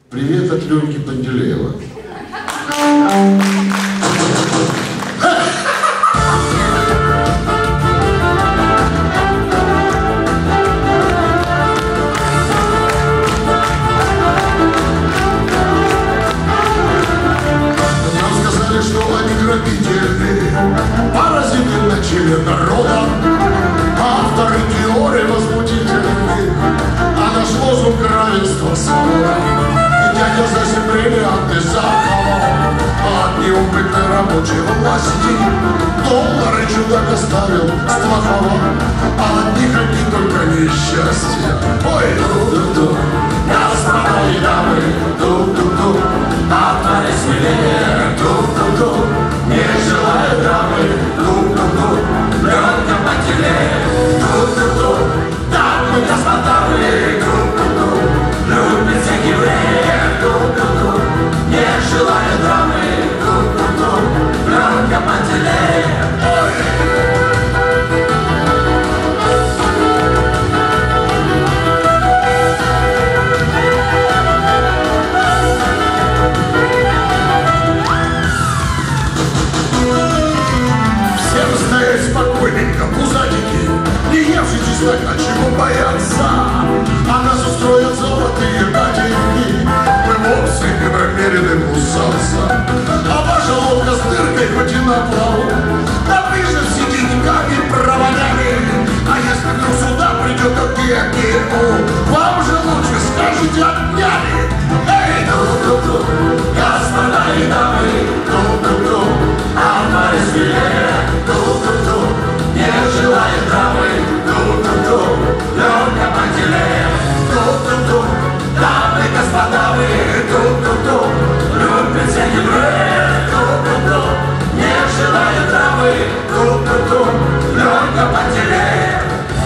Привет от Леньки Пантелеева. Нам сказали, что они грабители, паразиты на челе народа, авторы теории возмутительных, а наш лозунг равенства свобода. Дядя за бриллианты заховал, а от неопытной рабочей власти доллары чудак оставил, страховал, а от них одни только несчастья. Ой, ду-ду-ду, господа и дамы, ду-ду-ду, авторы смелее, ду-ду-ду, не желая драмы, ду-ду-ду, Ленька Пантелеев, ду-ду-ду, дамы, господа вы, ду-ду-ду, любит всех евреев, ду-ду-ду, не желая драмы, ду-ду-ду, Ленька Пантелеев. Всем стоять спокойненько, пузатики, не евший чеснока, чего бояться, а нас устроят золотые котельки, мы вовсе не намерены кусаться, а ваша лодка с дыркой хоть и на плаву, да вы же все деньгами проваляли, а если вдруг сюда придет ОГГУ, вам же лучше скажете отняли. Эй, ду-ду-ду, господа и дамы, ду-ду-ду, авторы смелее, ду-ду-ду, не желая драмы, ду-ду-ду, Ленька Пантелеев, ду-ду-ду, дамы, господа вы, ду-ду-ду, любит всех евреев, ду-ду-ду, не желая драмы, ду-ду-ду, Ленька Пантелеев.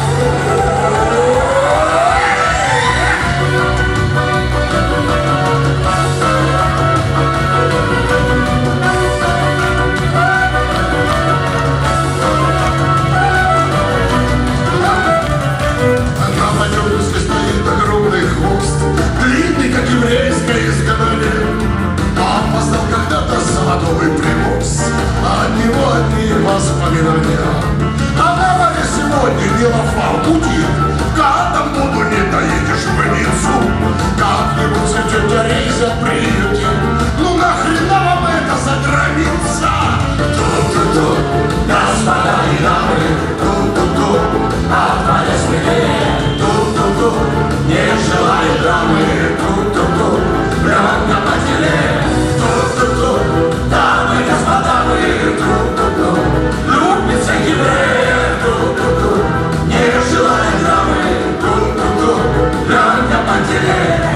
Длинный, как еврейское изгнание, опоздал когда-то золотой привоз, а от него одни воспоминания. А на море сегодня не лафа пути, к Адаму не доедешь в Ниццу, как-нибудь тетя Рейза приютит, ну нахрена вам это за граница? Ту-ту-ту, господа и дамы, ту-ту-ту, авторы смелее, ту-ту-ту, не желая драмы, ту-ту-ту, Ленька Пантелеев, ту-ту-ту, дамы, господа вы, ту-ту-ту, любит всех евреев, ту-ту-ту, не желая драмы, ту-ту-ту, Ленька Пантелеев.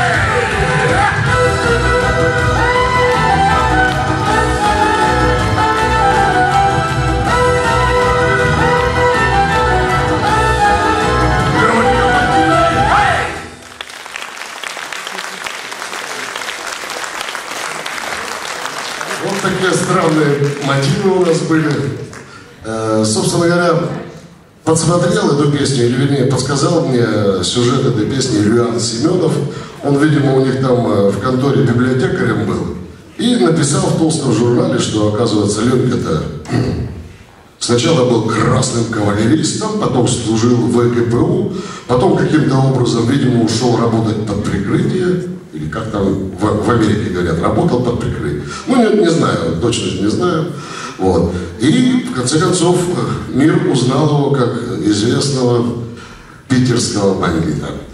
Вот такие странные мотивы у нас были. Собственно говоря, подсмотрел эту песню, или вернее подсказал мне сюжет этой песни Илья Семенов. Он, видимо, у них там в конторе библиотекарем был. И написал в толстом журнале, что, оказывается, Ленька-то сначала был красным кавалеристом, потом служил в ВГПУ, потом каким-то образом, видимо, ушел работать под прикрытие. Или как там в Америке говорят, работал под прикрытием. Ну, не знаю, точно не знаю. Вот. И, в конце концов, мир узнал его как известного питерского бандита.